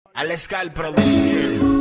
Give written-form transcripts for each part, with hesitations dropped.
Alescal Producción.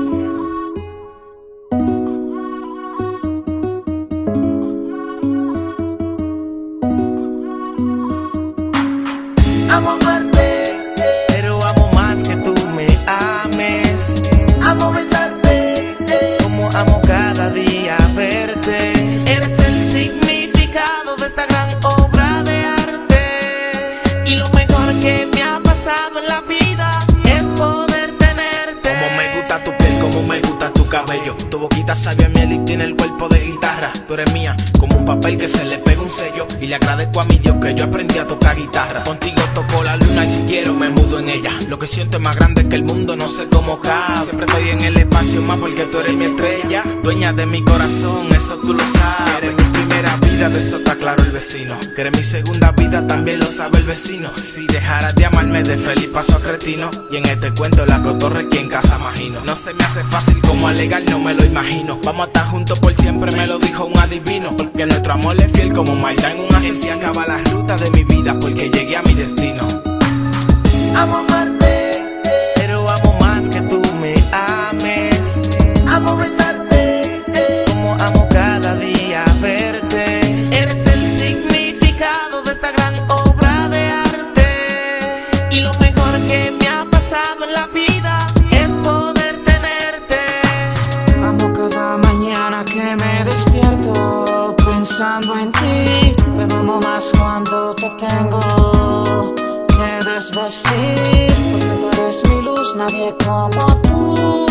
Amo amarte, pero amo más que tú me ames. amo besarte, Como amo cada día verte. Eres el significado de esta gran obra de arte. Y lo mejor que me ha pasado en la vida es poder tenerte. Como me gusta tu piel, como me gusta tu cabello. Tu boquita sabe a miel y tiene el cuerpo de guitarra. Tú eres mía, como un papel que se le pega un sello. Y le agradezco a mi Dios que yo aprendí a tocar guitarra. Contigo toco la luna y si quiero me mudo en ella. Lo que siento es más grande que el mundo, no sé cómo cabe. Siempre estoy en el espacio más porque tú eres mi estrella. Dueña de mi corazón, eso tú lo sabes. Eres mi primera vida, de eso está claro el vecino. Que eres mi segunda vida, también lo sabe el vecino. Si dejaras de amarme, de feliz paso a cretino. Y en este cuento la cotorre que en casa imagino. No se me hace fácil como alegar, no me lo imagino. Vamos a estar juntos por siempre, me lo dijo un adivino. Porque nuestro amor es fiel como Maida en un asesino. Acaba la ruta de mi vida porque llegué a mi destino. amo amarte, Pero amo más que tú me ames. amo besarte, Como amo cada día verte. Eres el significado de esta gran obra de arte. Y lo mejor que me ha pasado en la vida es poder tenerte. Amo cada mañana que me despierto pensando en ti, pero amo más cuando te tengo que desvestir, porque tú eres mi luz, nadie como tú.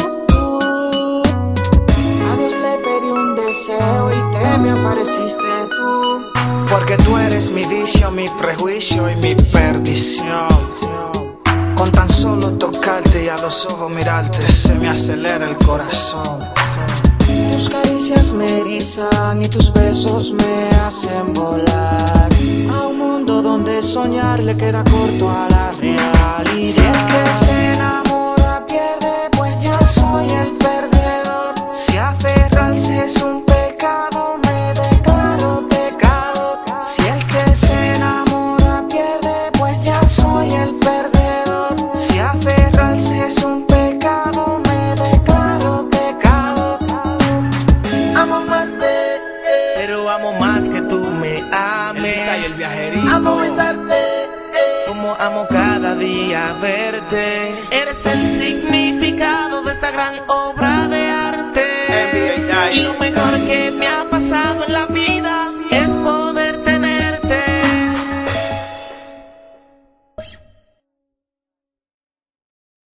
A Dios le pedí un deseo y que me apareciste tú, porque tú eres mi vicio, mi prejuicio y mi perdición. Con tan solo tocarte y a los ojos mirarte se me acelera el corazón. Tus caricias me erizan y tus besos me hacen volar a un mundo donde soñar le queda corto a la realidad. Si el que se enamora pierde, pues ya soy el perdedor. Si aferrarse es un pecado, me declaro pecador. Si el que se enamora pierde, pues ya soy el perdedor. Si aferrarse es un pecado, me declaro pecador. amo amarte, Pero amo más que tú me ames. El viajerito. amo besarte, Como amo cada día verte. Eres el significado de esta gran obra de arte. Y lo